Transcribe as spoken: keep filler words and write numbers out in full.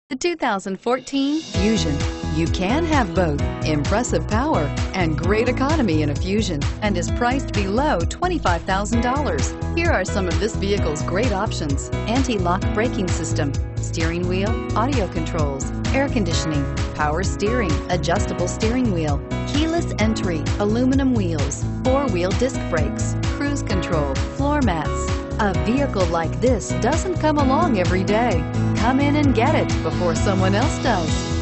The two thousand fourteen Fusion. You can have both impressive power and great economy in a Fusion, and is priced below twenty-five thousand dollars. Here are some of this vehicle's great options: anti-lock braking system, steering wheel audio controls, air conditioning, power steering, adjustable steering wheel, keyless entry, aluminum wheels, four-wheel disc brakes, cruise control, floor mats. A vehicle like this doesn't come along every day. Come in and get it before someone else does.